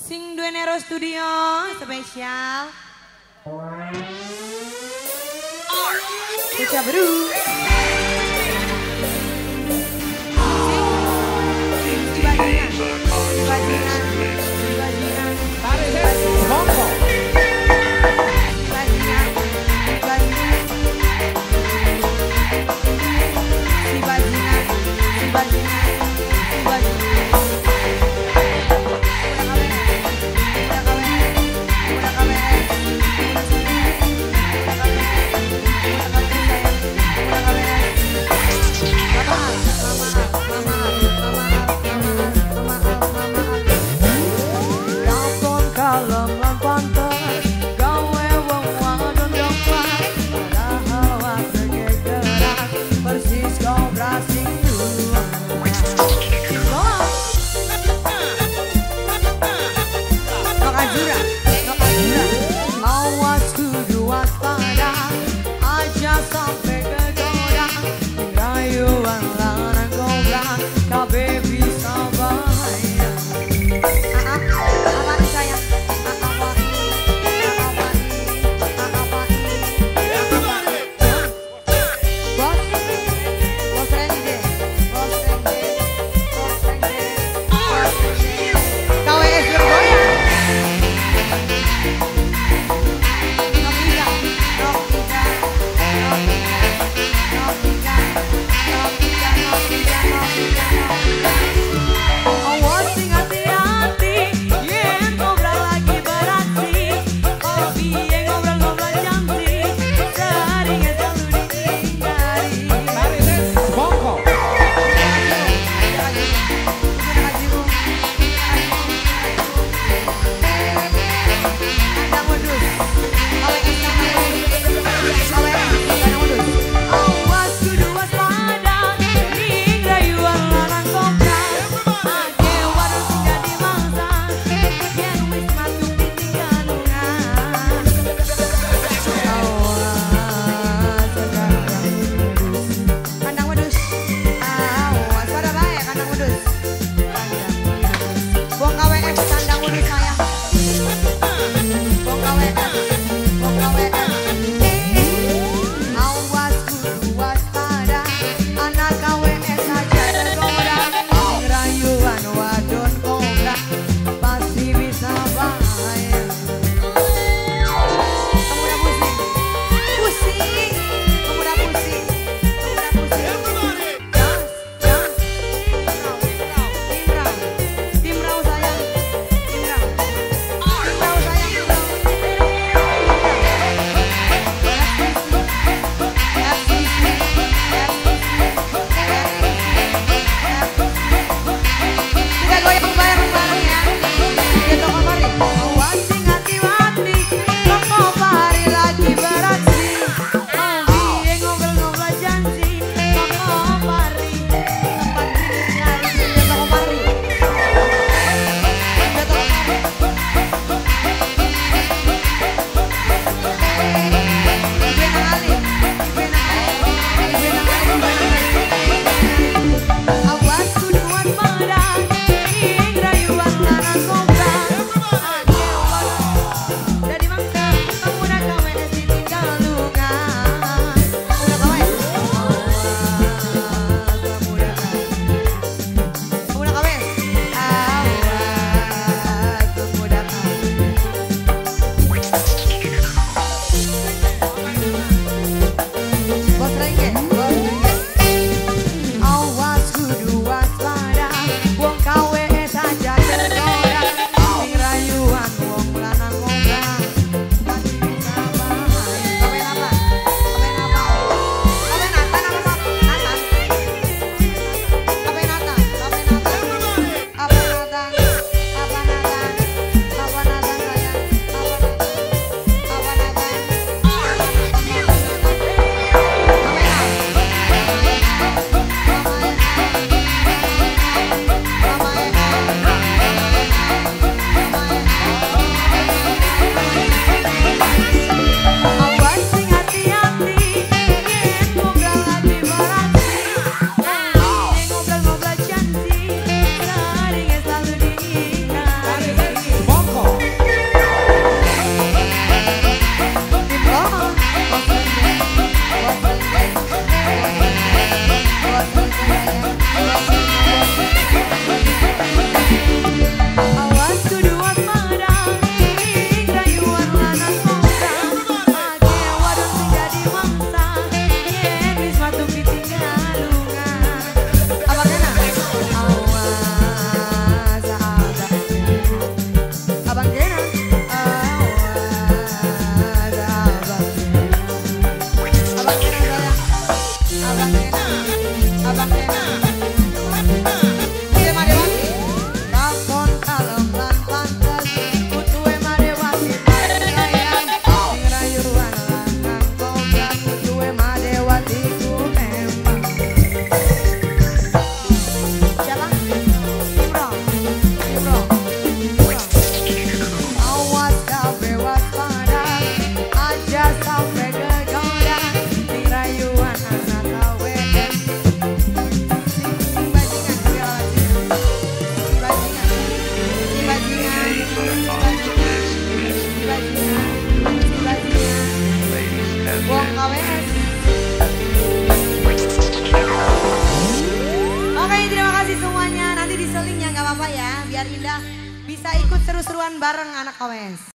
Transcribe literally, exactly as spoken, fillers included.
Sing duwe Nero Studio spesial. Bocah Bru. Sing di bajingan. Di bajingan. Di bajingan. Tarik monggo. Bajingan. Bajingan. Si bajingan. Si bajingan. Si bajingan. seru-seruan anak K W S. Sing bajingan juga lawannya. Si bajingan. Si bajingan. Si bajingan. Si bajingan. Si bajingan. Wong K W S. Oke, terima kasih semuanya. Nanti diseling ya nggak apa-apa ya, biar Indah bisa ikut seru-seruan bareng anak K W S.